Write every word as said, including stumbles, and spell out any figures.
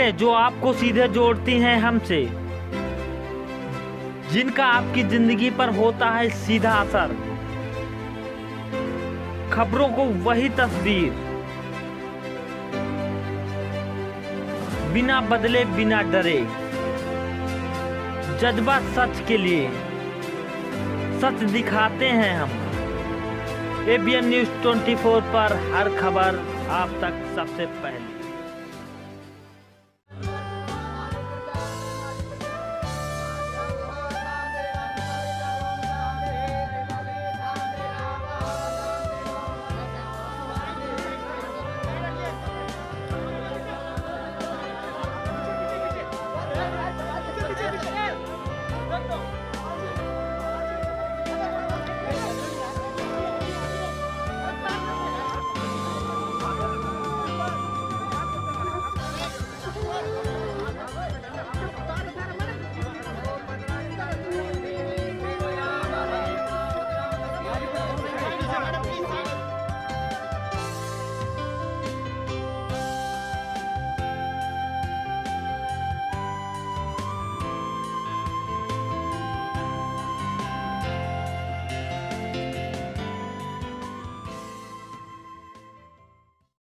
खबरें जो आपको सीधे जोड़ती हैं हमसे, जिनका आपकी जिंदगी पर होता है सीधा असर। खबरों को वही तस्वीर, बिना बदले बिना डरे, जज्बा सच के लिए, सच दिखाते हैं हम। एबीएन न्यूज़ चौबीस पर हर खबर आप तक सबसे पहले।